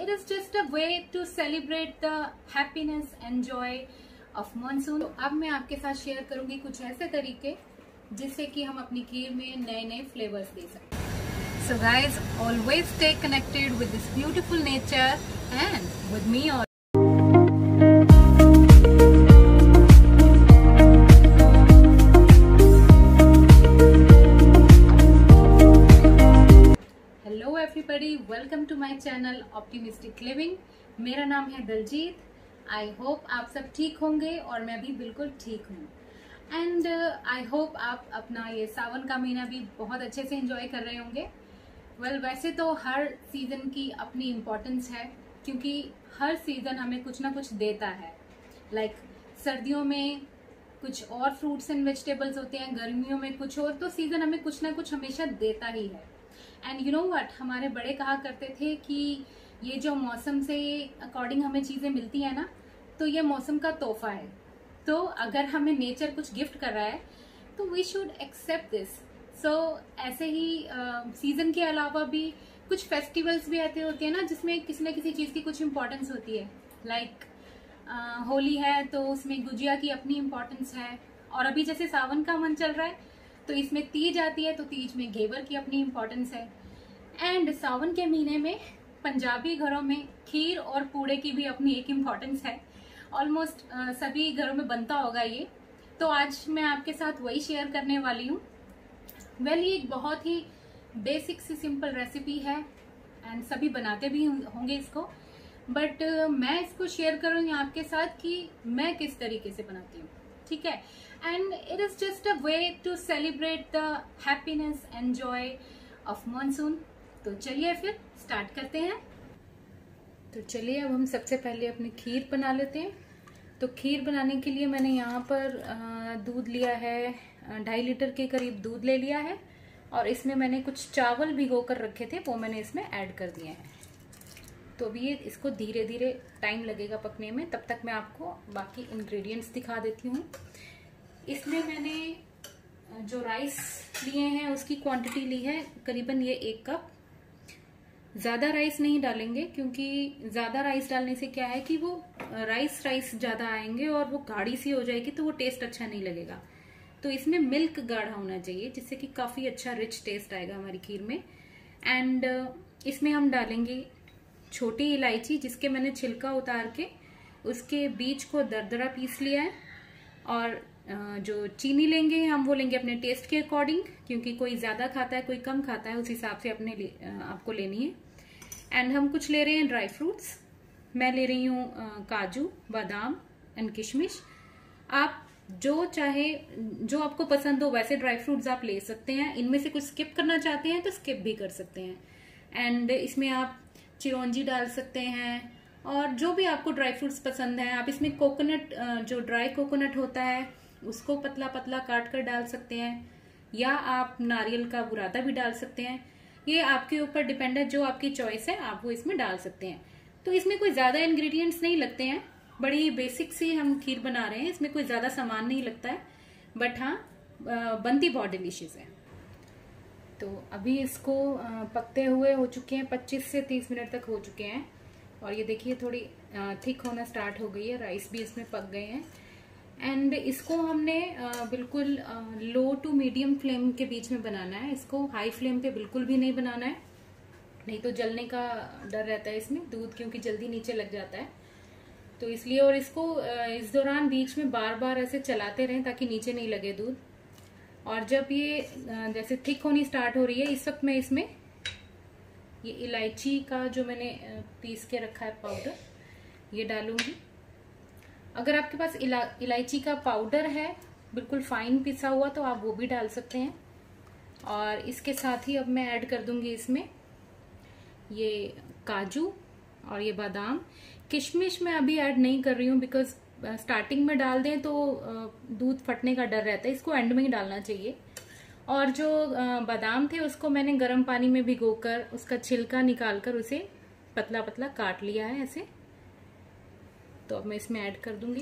it is just a way to celebrate the happiness and joy of monsoon. तो अब मैं आपके साथ शेयर करूंगी कुछ ऐसे तरीके जिससे कि हम अपनी खीर में नए नए फ्लेवर्स दे सकते हैं. So guys, always stay connected with this beautiful nature and with me also. Hello everybody, welcome to my channel optimistic living. मेरा नाम है दलजीत. आई होप आप सब ठीक होंगे और मैं भी बिल्कुल ठीक हूँ. एंड आई होप आप अपना ये सावन का महीना भी बहुत अच्छे से एंजॉय कर रहे होंगे. वैसे तो हर सीजन की अपनी इम्पोर्टेंस है क्योंकि हर सीजन हमें कुछ ना कुछ देता है. सर्दियों में कुछ और फ्रूट्स एंड वेजिटेबल्स होते हैं, गर्मियों में कुछ और, तो सीजन हमें कुछ ना कुछ हमेशा देता ही है. एंड यू नो व्हाट, हमारे बड़े कहा करते थे कि ये जो मौसम से अकॉर्डिंग हमें चीज़ें मिलती है ना, तो ये मौसम का तोहफा है. तो अगर हमें नेचर कुछ गिफ्ट कर रहा है तो we should accept this. So ऐसे ही सीजन के अलावा भी कुछ फेस्टिवल्स भी ऐसे होते हैं ना जिसमें किसी न किसी चीज़ की कुछ इम्पोर्टेंस होती है. होली है तो उसमें गुजिया की अपनी इम्पोर्टेंस है. और अभी जैसे सावन का मन चल रहा है तो इसमें तीज आती है, तो तीज में घेवर की अपनी इम्पोर्टेंस है. एंड सावन के महीने में पंजाबी घरों में खीर और पूड़े की भी अपनी एक इम्पोर्टेंस है. ऑलमोस्ट सभी घरों में बनता होगा ये. तो आज मैं आपके साथ वही शेयर करने वाली हूँ. ये एक बहुत ही बेसिक सी सिंपल रेसिपी है एंड सभी बनाते भी होंगे इसको, बट मैं इसको शेयर करूँगी आपके साथ कि मैं किस तरीके से बनाती हूँ. ठीक है. And it is just a way to celebrate the happiness and joy of monsoon. तो चलिए फिर स्टार्ट करते हैं. तो चलिए अब हम सबसे पहले अपनी खीर बना लेते हैं. तो खीर बनाने के लिए मैंने यहाँ पर दूध लिया है, 2.5 लीटर के करीब दूध ले लिया है. और इसमें मैंने कुछ चावल भिगो कर रखे थे, वो मैंने इसमें ऐड कर दिए हैं. तो अभी इसको धीरे धीरे टाइम लगेगा पकने में, तब तक मैं आपको बाकी इंग्रेडिएंट्स दिखा देती हूँ. इसमें मैंने जो राइस लिए हैं उसकी क्वांटिटी ली है करीबन ये 1 कप. ज़्यादा राइस नहीं डालेंगे क्योंकि ज़्यादा राइस डालने से क्या है कि वो राइस ज़्यादा आएंगे और वो गाढ़ी सी हो जाएगी, तो वो टेस्ट अच्छा नहीं लगेगा. तो इसमें मिल्क गाढ़ा होना चाहिए जिससे कि काफ़ी अच्छा रिच टेस्ट आएगा हमारी खीर में. एंड इसमें हम डालेंगे छोटी इलायची, जिसके मैंने छिलका उतार के उसके बीज को दरदरा पीस लिया है. और जो चीनी लेंगे हम वो लेंगे अपने टेस्ट के अकॉर्डिंग, क्योंकि कोई ज़्यादा खाता है कोई कम खाता है, उस हिसाब से आपको लेनी है. एंड हम कुछ ले रहे हैं ड्राई फ्रूट्स. मैं ले रही हूँ काजू, बादाम एंड किशमिश. आप जो चाहे, जो आपको पसंद हो वैसे ड्राई फ्रूट्स आप ले सकते हैं. इनमें से कुछ स्किप करना चाहते हैं तो स्किप भी कर सकते हैं. एंड इसमें आप चिरौंजी डाल सकते हैं और जो भी आपको ड्राई फ्रूट्स पसंद है. आप इसमें कोकोनट, जो ड्राई कोकोनट होता है उसको पतला पतला काट कर डाल सकते हैं, या आप नारियल का बुरादा भी डाल सकते हैं. ये आपके ऊपर डिपेंड है, जो आपकी चॉइस है आप वो इसमें डाल सकते हैं. तो इसमें कोई ज्यादा इंग्रेडिएंट्स नहीं लगते हैं, बड़ी बेसिक सी हम खीर बना रहे हैं. इसमें कोई ज्यादा सामान नहीं लगता है, बट हाँ बनती बहुत डिलीशियस है. तो अभी इसको पकते हुए हो चुके हैं, 25 से 30 मिनट तक हो चुके हैं. और ये देखिए थोड़ी थिक होना स्टार्ट हो गई है, राइस भी इसमें पक गए हैं. एंड इसको हमने बिल्कुल लो टू मीडियम फ्लेम के बीच में बनाना है. इसको हाई फ्लेम पे बिल्कुल भी नहीं बनाना है, नहीं तो जलने का डर रहता है इसमें दूध, क्योंकि जल्दी नीचे लग जाता है. तो इसलिए, और इसको इस दौरान बीच में बार बार ऐसे चलाते रहें ताकि नीचे नहीं लगे दूध. और जब ये जैसे थिक होनी स्टार्ट हो रही है, इस वक्त मैं इसमें ये इलायची का जो मैंने पीस के रखा है पाउडर, ये डालूंगी. अगर आपके पास इलायची का पाउडर है बिल्कुल फाइन पिसा हुआ तो आप वो भी डाल सकते हैं. और इसके साथ ही अब मैं ऐड कर दूंगी इसमें ये काजू और ये बादाम. किशमिश मैं अभी ऐड नहीं कर रही हूँ बिकॉज स्टार्टिंग में डाल दें तो दूध फटने का डर रहता है, इसको एंड में ही डालना चाहिए. और जो बादाम थे उसको मैंने गर्म पानी में भिगोकर उसका छिलका निकालकर उसे पतला पतला काट लिया है ऐसे. तो अब मैं इसमें ऐड कर दूंगी.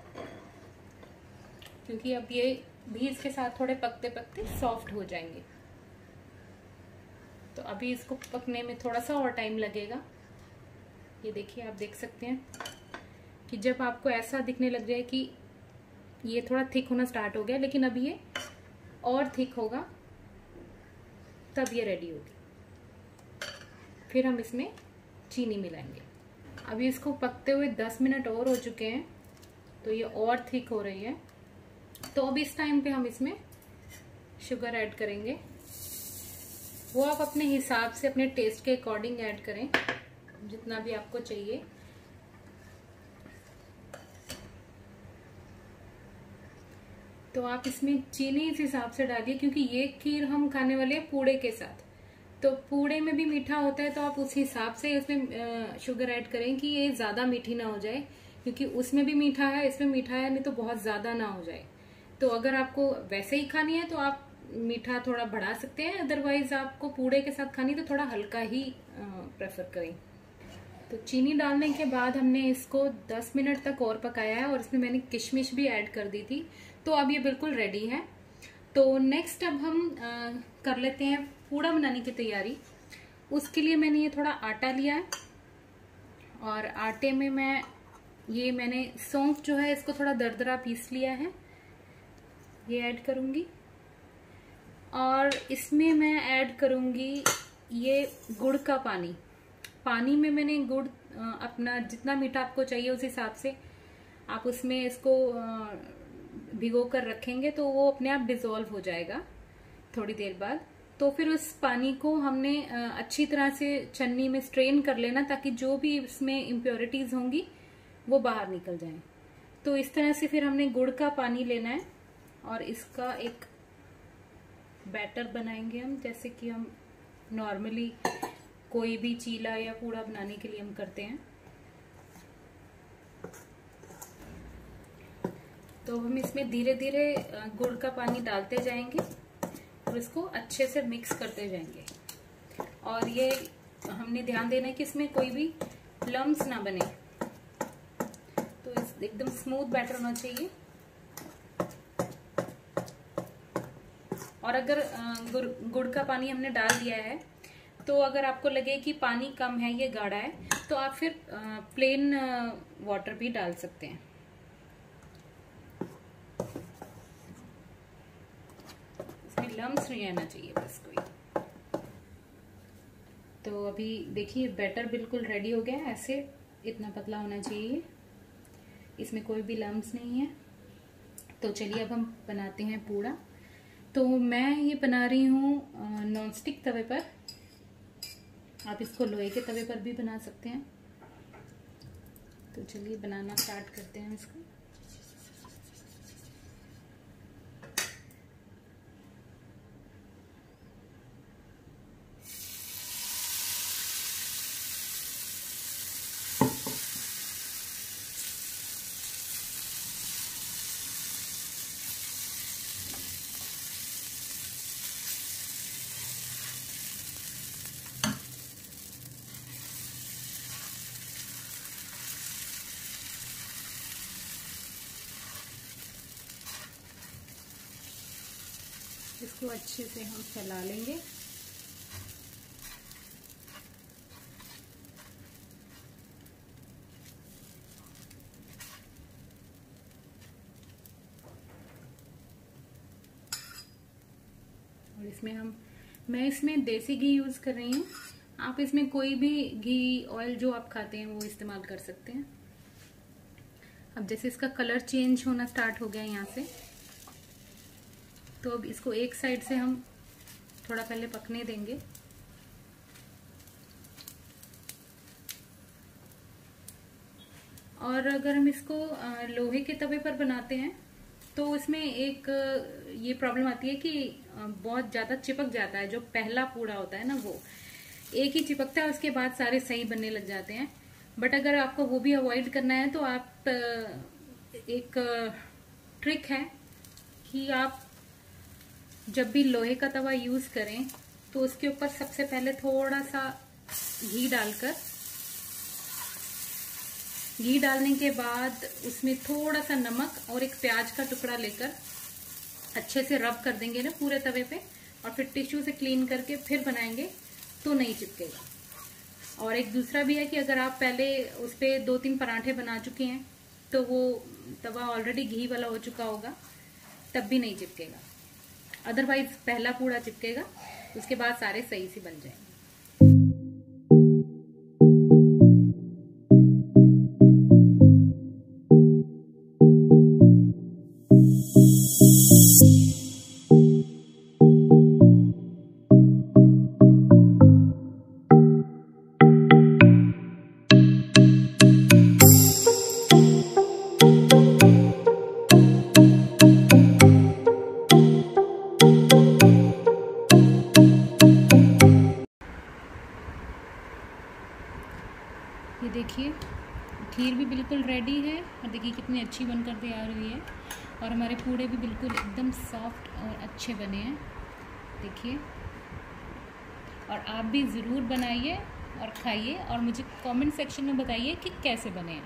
क्योंकि अब ये भी इसके साथ थोड़े पकते पकते सॉफ्ट हो जाएंगे. तो अभी इसको पकने में थोड़ा सा और टाइम लगेगा। ये देखिए, आप देख सकते हैं कि जब आपको ऐसा दिखने लग जाए कि ये थोड़ा थिक होना स्टार्ट हो गया, लेकिन अभी ये और थिक होगा, तब ये रेडी होगी। फिर हम इसमें चीनी मिलाएंगे। अभी इसको पकते हुए 10 मिनट और हो चुके हैं, तो ये और थिक हो रही है। तो अब इस टाइम पे हम इसमें शुगर ऐड करेंगे। वो आप अपने हिसाब से, अपने टेस्ट के अकॉर्डिंग ऐड करें, जितना भी आपको चाहिए। तो आप इसमें चीनी इस हिसाब से डालिए, क्योंकि ये खीर हम खाने वाले हैं पूड़े के साथ। तो पूड़े में भी मीठा होता है, तो आप उस हिसाब से इसमें शुगर ऐड करें कि ये ज्यादा मीठी ना हो जाए, क्योंकि उसमें भी मीठा है, इसमें मीठा है, नहीं तो बहुत ज्यादा ना हो जाए। तो अगर आपको वैसे ही खानी है तो आप मीठा थोड़ा बढ़ा सकते हैं, अदरवाइज आपको पूड़े के साथ खानी तो थोड़ा हल्का ही प्रेफर करें। तो चीनी डालने के बाद हमने इसको 10 मिनट तक और पकाया है, और इसमें मैंने किशमिश भी ऐड कर दी थी। तो अब ये बिल्कुल रेडी है। तो नेक्स्ट अब हम कर लेते हैं पूड़ा बनाने की तैयारी। उसके लिए मैंने ये थोड़ा आटा लिया है, और आटे में मैंने सौंफ जो है इसको थोड़ा दरदरा पीस लिया है, ये ऐड करूंगी। और इसमें मैं ऐड करूंगी ये गुड़ का पानी। पानी में मैंने गुड़ अपना जितना मीठा आपको चाहिए उस हिसाब से आप उसमें इसको भिगो कर रखेंगे, तो वो अपने आप डिसॉल्व हो जाएगा थोड़ी देर बाद। तो फिर उस पानी को हमने अच्छी तरह से छन्नी में स्ट्रेन कर लेना, ताकि जो भी इसमें इम्प्योरिटीज होंगी वो बाहर निकल जाएं। तो इस तरह से फिर हमने गुड़ का पानी लेना है, और इसका एक बैटर बनाएंगे हम, जैसे कि हम नॉर्मली कोई भी चीला या पूड़ा बनाने के लिए हम करते हैं। तो हम इसमें धीरे धीरे गुड़ का पानी डालते जाएंगे, और इसको अच्छे से मिक्स करते जाएंगे। और ये हमने ध्यान देना है कि इसमें कोई भी लम्स ना बने। तो एकदम स्मूथ बैटर होना चाहिए। और अगर गुड़ का पानी हमने डाल दिया है, तो अगर आपको लगे कि पानी कम है, ये गाढ़ा है, तो आप फिर प्लेन वाटर भी डाल सकते हैं। इसमें लम्स नहीं रहना चाहिए बस कोई। तो अभी देखिए बैटर बिल्कुल रेडी हो गया है, ऐसे इतना पतला होना चाहिए, इसमें कोई भी लम्स नहीं है। तो चलिए अब हम बनाते हैं पूड़ा। तो मैं ये बना रही हूँ नॉनस्टिक तवे पर। आप इसको लोहे के तवे पर भी बना सकते हैं। तो चलिए बनाना स्टार्ट करते हैं इसको। इसको अच्छे से हम फैला लेंगे। और इसमें मैं इसमें देसी घी यूज कर रही हूँ। आप इसमें कोई भी घी, ऑयल जो आप खाते हैं वो इस्तेमाल कर सकते हैं। अब जैसे इसका कलर चेंज होना स्टार्ट हो गया यहाँ से, तो अब इसको एक साइड से हम थोड़ा पहले पकने देंगे। और अगर हम इसको लोहे के तवे पर बनाते हैं तो इसमें एक ये प्रॉब्लम आती है कि बहुत ज्यादा चिपक जाता है। जो पहला पूड़ा होता है ना, वो एक ही चिपकता है, उसके बाद सारे सही बनने लग जाते हैं। बट अगर आपको वो भी अवॉइड करना है तो आप एक ट्रिक है कि आप जब भी लोहे का तवा यूज करें तो उसके ऊपर सबसे पहले थोड़ा सा घी डालकर, घी डालने के बाद उसमें थोड़ा सा नमक और एक प्याज का टुकड़ा लेकर अच्छे से रब कर देंगे ना पूरे तवे पे, और फिर टिश्यू से क्लीन करके फिर बनाएंगे तो नहीं चिपकेगा। और एक दूसरा भी है कि अगर आप पहले उस पर 2-3 पराठे बना चुके हैं तो वो तवा ऑलरेडी घी वाला हो चुका होगा, तब भी नहीं चिपकेगा। अदरवाइज पहला पूड़ा चिपकेगा, उसके बाद सारे सही से बन जाएंगे। ये देखिए खीर भी बिल्कुल रेडी है और देखिए कितनी अच्छी बनकर तैयार हुई है। और हमारे पूड़े भी बिल्कुल एकदम सॉफ्ट और अच्छे बने हैं, देखिए। और आप भी ज़रूर बनाइए और खाइए और मुझे कमेंट सेक्शन में बताइए कि कैसे बने हैं।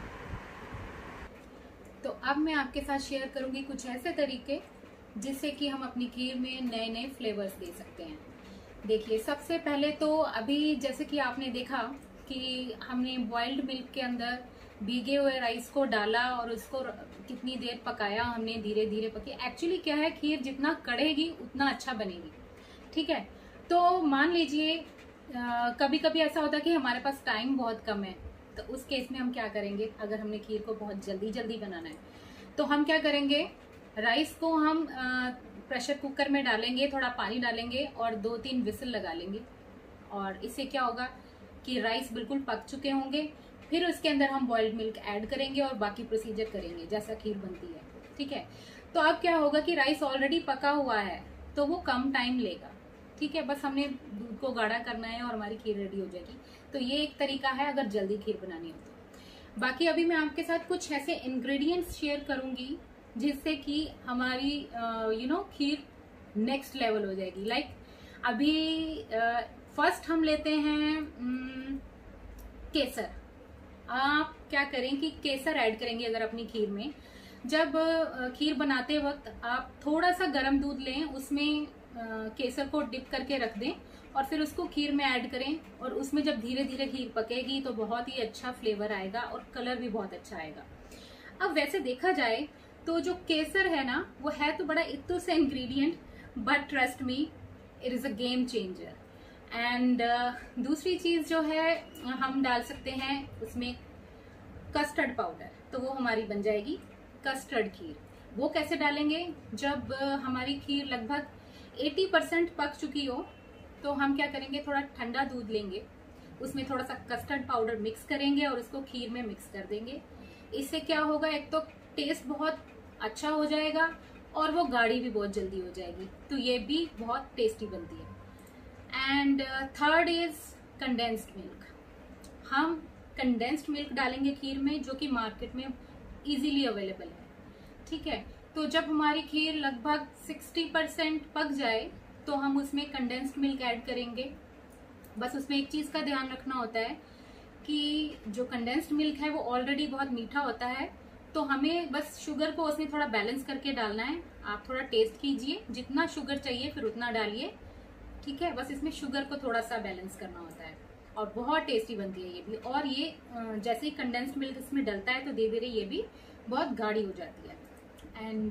तो अब मैं आपके साथ शेयर करूंगी कुछ ऐसे तरीके जिससे कि हम अपनी खीर में नए नए फ्लेवर्स दे सकते हैं। देखिए, सबसे पहले तो अभी जैसे कि आपने देखा कि हमने बॉइल्ड मिल्क के अंदर भीगे हुए राइस को डाला और उसको कितनी देर पकाया हमने, धीरे धीरे पकी। एक्चुअली क्या है, खीर जितना कढ़ेगी उतना अच्छा बनेगी, ठीक है। तो मान लीजिए कभी कभी ऐसा होता है कि हमारे पास टाइम बहुत कम है, तो उस केस में हम क्या करेंगे, अगर हमने खीर को बहुत जल्दी जल्दी बनाना है तो हम क्या करेंगे, राइस को हम प्रेशर कुकर में डालेंगे, थोड़ा पानी डालेंगे और 2-3 विसल लगा लेंगे। और इससे क्या होगा कि राइस बिल्कुल पक चुके होंगे। फिर उसके अंदर हम बॉइल्ड मिल्क ऐड करेंगे और बाकी प्रोसीजर करेंगे जैसा खीर बनती है, ठीक है। तो अब क्या होगा कि राइस ऑलरेडी पका हुआ है तो वो कम टाइम लेगा, ठीक है। बस हमने दूध को गाढ़ा करना है और हमारी खीर रेडी हो जाएगी। तो ये एक तरीका है अगर जल्दी खीर बनानी हो तो। बाकी अभी मैं आपके साथ कुछ ऐसे इंग्रेडिएंट्स शेयर करूंगी जिससे कि हमारी खीर नेक्स्ट लेवल हो जाएगी। लाइक अभी फर्स्ट हम लेते हैं केसर। आप क्या करें कि केसर ऐड करेंगे अगर अपनी खीर में। जब खीर बनाते वक्त आप थोड़ा सा गर्म दूध लें, उसमें केसर को डिप करके रख दें और फिर उसको खीर में ऐड करें। और उसमें जब धीरे धीरे खीर पकेगी तो बहुत ही अच्छा फ्लेवर आएगा और कलर भी बहुत अच्छा आएगा। अब वैसे देखा जाए तो जो केसर है ना, वो है तो बड़ा इत्तू सा ingredient, but trust me it is a game changer. And दूसरी चीज जो है, हम डाल सकते हैं उसमें कस्टर्ड पाउडर, तो वो हमारी बन जाएगी कस्टर्ड खीर। वो कैसे डालेंगे, जब हमारी खीर लगभग 80% पक चुकी हो तो हम क्या करेंगे, थोड़ा ठंडा दूध लेंगे, उसमें थोड़ा सा कस्टर्ड पाउडर मिक्स करेंगे और उसको खीर में मिक्स कर देंगे। इससे क्या होगा, एक तो टेस्ट बहुत अच्छा हो जाएगा और वो गाढ़ी भी बहुत जल्दी हो जाएगी, तो ये भी बहुत टेस्टी बनती है। And third is condensed milk. हम कंडेंस्ड मिल्क डालेंगे खीर में, जो कि मार्केट में इजीली अवेलेबल है, ठीक है। तो जब हमारी खीर लगभग 60% पक जाए तो हम उसमें कंडेंस्ड मिल्क ऐड करेंगे। बस उसमें एक चीज का ध्यान रखना होता है कि जो कंडेंस्ड मिल्क है वो ऑलरेडी बहुत मीठा होता है, तो हमें बस शुगर को उसमें थोड़ा बैलेंस करके डालना है। आप थोड़ा टेस्ट कीजिए, जितना शुगर चाहिए फिर उतना डालिए, ठीक है। बस इसमें शुगर को थोड़ा सा बैलेंस करना होता है और बहुत टेस्टी बनती है ये भी। और ये जैसे ही कंडेंस्ड मिल्क इसमें डलता है तो धीरे धीरे ये भी बहुत गाढ़ी हो जाती है। And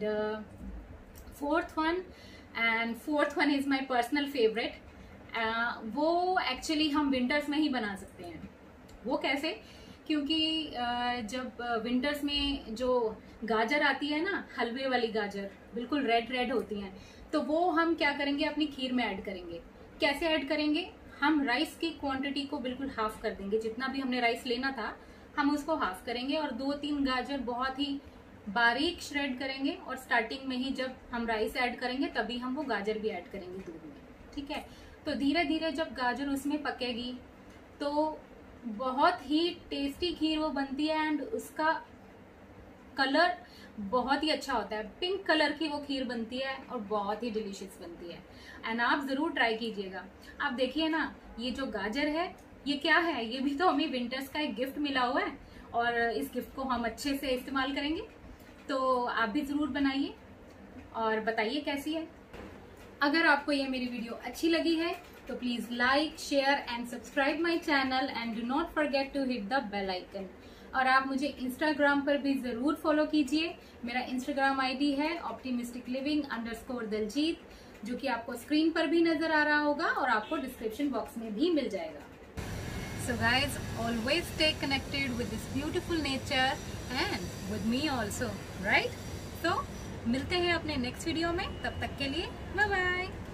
fourth one is my personal favourite. वो एक्चुअली हम विंटर्स में ही बना सकते हैं। वो कैसे, क्योंकि जब विंटर्स में जो गाजर आती है ना, हलवे वाली गाजर बिल्कुल रेड रेड होती हैं, तो वो हम क्या करेंगे, अपनी खीर में ऐड करेंगे। कैसे ऐड करेंगे, हम राइस की क्वांटिटी को बिल्कुल हाफ कर देंगे। जितना भी हमने राइस लेना था हम उसको हाफ करेंगे और 2-3 गाजर बहुत ही बारीक श्रेड करेंगे। और स्टार्टिंग में ही जब हम राइस ऐड करेंगे तभी हम वो गाजर भी ऐड करेंगे दूध में, ठीक है। तो धीरे धीरे जब गाजर उसमें पकेगी तो बहुत ही टेस्टी खीर वो बनती है। एंड उसका कलर बहुत ही अच्छा होता है, पिंक कलर की वो खीर बनती है और बहुत ही डिलीशियस बनती है। एंड आप जरूर ट्राई कीजिएगा। आप देखिए ना, ये जो गाजर है ये क्या है, ये भी तो हमें विंटर्स का एक गिफ्ट मिला हुआ है और इस गिफ्ट को हम अच्छे से इस्तेमाल करेंगे। तो आप भी जरूर बनाइए और बताइए कैसी है। अगर आपको यह मेरी वीडियो अच्छी लगी है तो please like, share and subscribe my channel and do not forget to hit the bell icon. और आप मुझे इंस्टाग्राम पर भी जरूर फॉलो कीजिए। मेरा इंस्टाग्राम आईडी है optimisticliving_दलजीत, जो कि आपको स्क्रीन पर भी नजर आ रहा होगा और आपको डिस्क्रिप्शन बॉक्स में भी मिल जाएगा। So guys, always stay connected with this beautiful nature and with me also, right? So मिलते हैं अपने नेक्स्ट वीडियो में, तब तक के लिए बाय बाय।